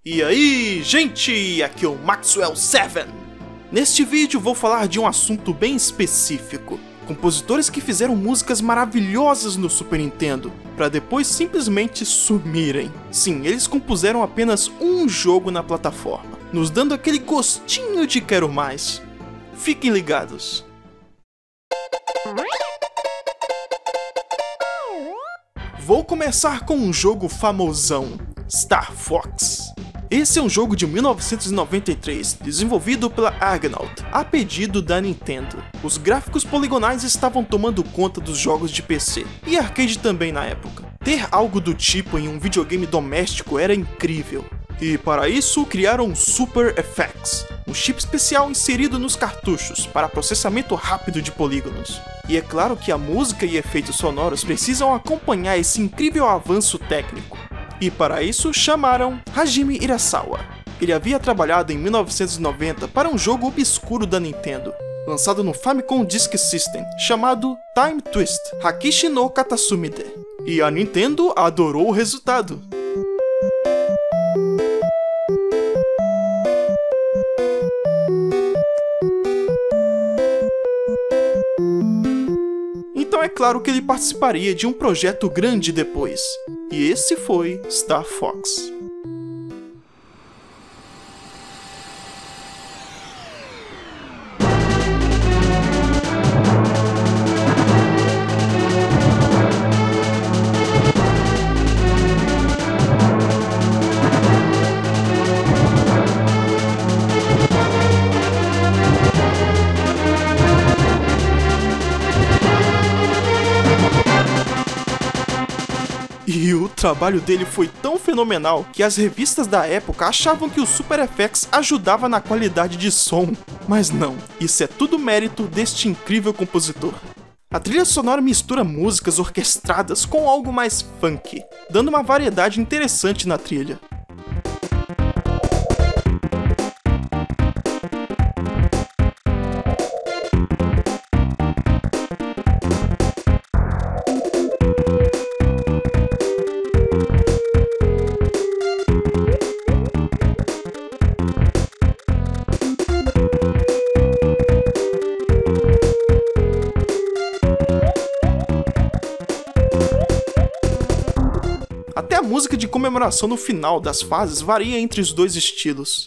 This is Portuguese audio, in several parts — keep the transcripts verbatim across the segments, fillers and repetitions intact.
E aí, gente, aqui é o Maxwell sete. Neste vídeo vou falar de um assunto bem específico. Compositores que fizeram músicas maravilhosas no Super Nintendo, para depois simplesmente sumirem. Sim, eles compuseram apenas um jogo na plataforma, nos dando aquele gostinho de quero mais. Fiquem ligados. Vou começar com um jogo famosão, Star Fox. Esse é um jogo de mil novecentos e noventa e três, desenvolvido pela Argonaut, a pedido da Nintendo. Os gráficos poligonais estavam tomando conta dos jogos de P C, e arcade também na época. Ter algo do tipo em um videogame doméstico era incrível. E para isso, criaram o Super F X, um chip especial inserido nos cartuchos para processamento rápido de polígonos. E é claro que a música e efeitos sonoros precisam acompanhar esse incrível avanço técnico. E para isso chamaram Hajime Irasawa. Ele havia trabalhado em mil novecentos e noventa para um jogo obscuro da Nintendo, lançado no Famicom Disk System, chamado Time Twist Hakishi no Katasumide. E a Nintendo adorou o resultado. Então é claro que ele participaria de um projeto grande depois, e esse foi Star Fox. E o trabalho dele foi tão fenomenal que as revistas da época achavam que o Super F X ajudava na qualidade de som. Mas não, isso é tudo mérito deste incrível compositor. A trilha sonora mistura músicas orquestradas com algo mais funk, dando uma variedade interessante na trilha. Até a música de comemoração no final das fases varia entre os dois estilos.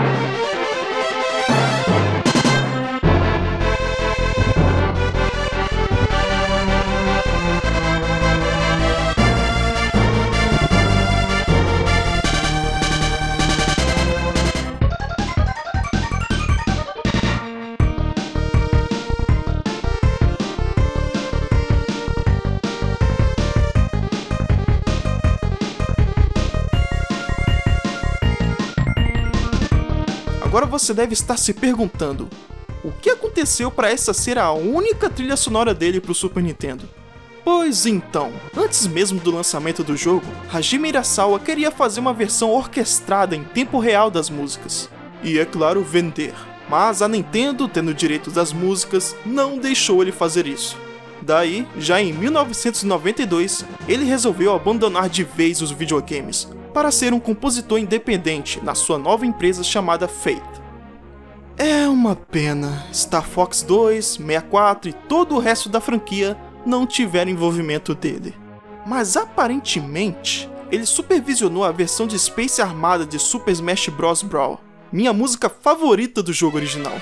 Agora você deve estar se perguntando, o que aconteceu para essa ser a única trilha sonora dele para o Super Nintendo? Pois então, antes mesmo do lançamento do jogo, Hajime Irasawa queria fazer uma versão orquestrada em tempo real das músicas. E é claro, vender. Mas a Nintendo, tendo direito das músicas, não deixou ele fazer isso. Daí, já em mil novecentos e noventa e dois, ele resolveu abandonar de vez os videogames, para ser um compositor independente na sua nova empresa chamada Fate. É uma pena, Star Fox dois, sessenta e quatro e todo o resto da franquia não tiveram envolvimento dele. Mas aparentemente, ele supervisionou a versão de Space Armada de Super Smash Bros. Brawl, minha música favorita do jogo original.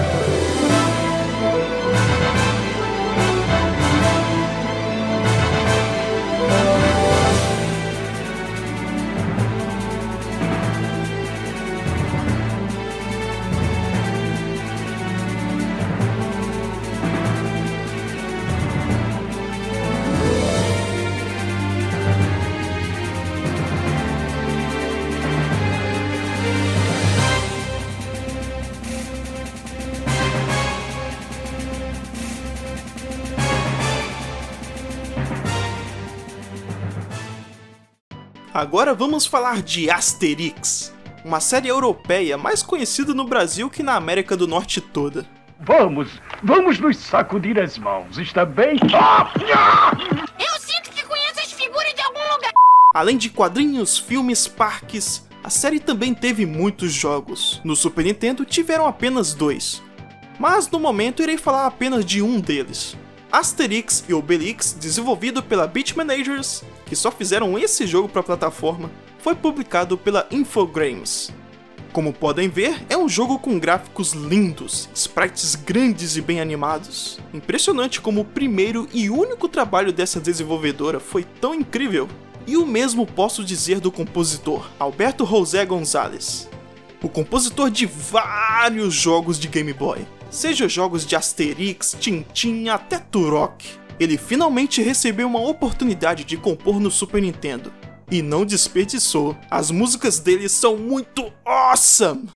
Agora vamos falar de Asterix, uma série europeia mais conhecida no Brasil que na América do Norte toda. Vamos, vamos nos sacudir as mãos, está bem? Eu sinto que conheço as figuras de algum lugar. Além de quadrinhos, filmes, parques, A série também teve muitos jogos. No Super Nintendo tiveram apenas dois, mas no momento irei falar apenas de um deles. Asterix e Obelix, desenvolvido pela Beat Managers, que só fizeram esse jogo para a plataforma, foi publicado pela Infogrames. Como podem ver, é um jogo com gráficos lindos, sprites grandes e bem animados. Impressionante como o primeiro e único trabalho dessa desenvolvedora foi tão incrível. E o mesmo posso dizer do compositor, Alberto José González. O compositor de vários jogos de Game Boy, seja jogos de Asterix, Tintin até Turok. Ele finalmente recebeu uma oportunidade de compor no Super Nintendo. E não desperdiçou. As músicas dele são muito awesome!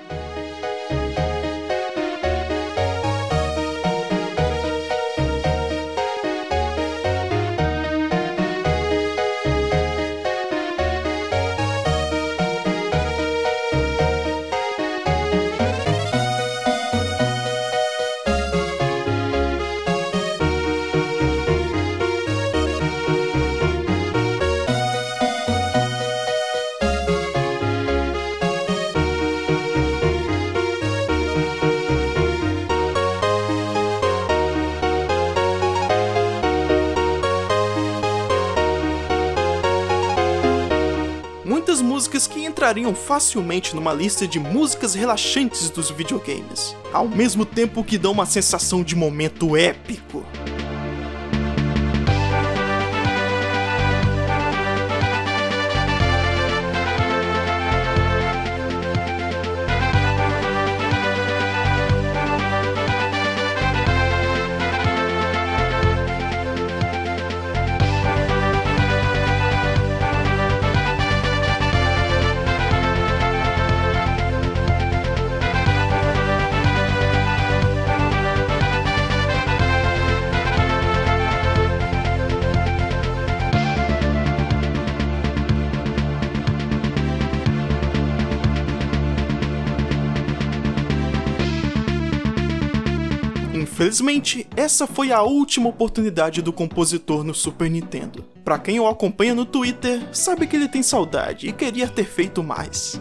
Muitas músicas que entrariam facilmente numa lista de músicas relaxantes dos videogames, ao mesmo tempo que dão uma sensação de momento épico. Infelizmente, essa foi a última oportunidade do compositor no Super Nintendo. Pra quem o acompanha no Twitter, sabe que ele tem saudade e queria ter feito mais.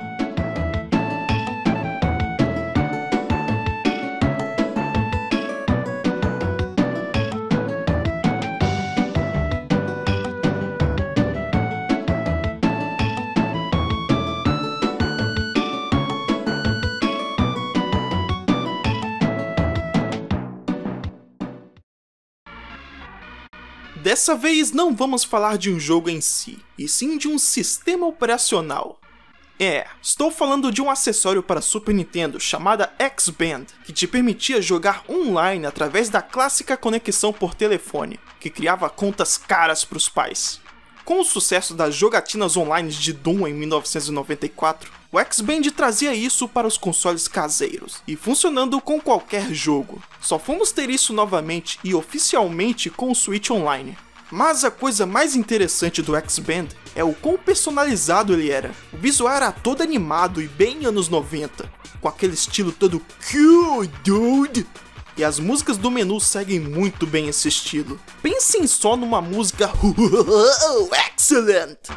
Dessa vez não vamos falar de um jogo em si, e sim de um sistema operacional. É, estou falando de um acessório para Super Nintendo chamada X-Band, que te permitia jogar online através da clássica conexão por telefone, que criava contas caras para os pais. Com o sucesso das jogatinas online de Doom em mil novecentos e noventa e quatro, o X-Band trazia isso para os consoles caseiros, e funcionando com qualquer jogo. Só fomos ter isso novamente e oficialmente com o Switch Online. Mas a coisa mais interessante do X-Band é o quão personalizado ele era. O visual era todo animado e bem anos noventa, com aquele estilo todo cool, dude. E as músicas do menu seguem muito bem esse estilo. Pensem só numa música excellent!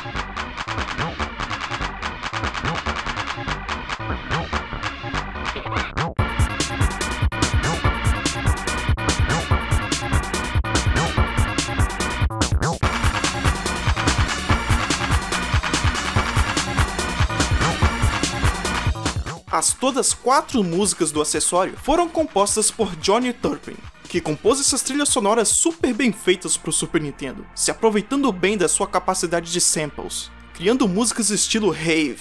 As todas quatro músicas do acessório foram compostas por Johnny Turpin, que compôs essas trilhas sonoras super bem feitas para o Super Nintendo, se aproveitando bem da sua capacidade de samples, criando músicas estilo rave.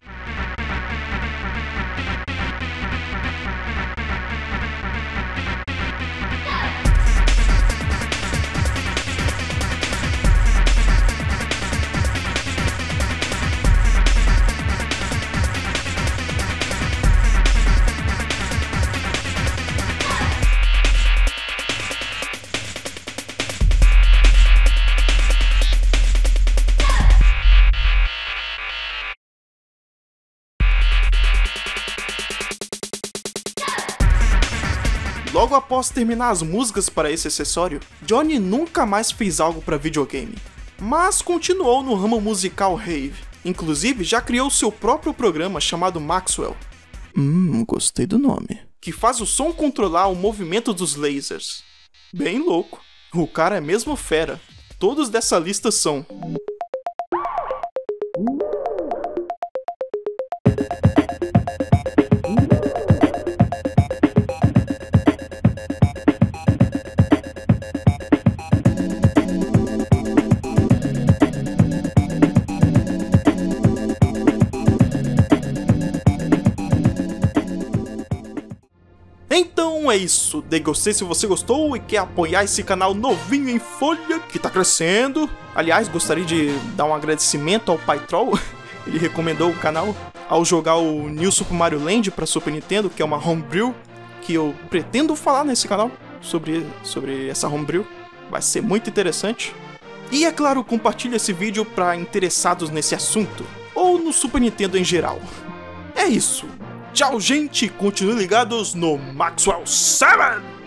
Logo após terminar as músicas para esse acessório, Johnny nunca mais fez algo para videogame, mas continuou no ramo musical rave, Inclusive, já criou seu próprio programa chamado Maxwell. Hum, gostei do nome. Que faz o som controlar o movimento dos lasers. Bem louco. O cara é mesmo fera. Todos dessa lista são... Então é isso, dei gostei se você gostou e quer apoiar esse canal novinho em folha que tá crescendo. Aliás, gostaria de dar um agradecimento ao Paitrol, ele recomendou o canal ao jogar o New Super Mario Land pra Super Nintendo, que é uma homebrew, que eu pretendo falar nesse canal sobre, sobre essa homebrew, vai ser muito interessante. E é claro, compartilhe esse vídeo para interessados nesse assunto, ou no Super Nintendo em geral. É isso. Tchau, gente! Continuem ligados no Maxwell sete!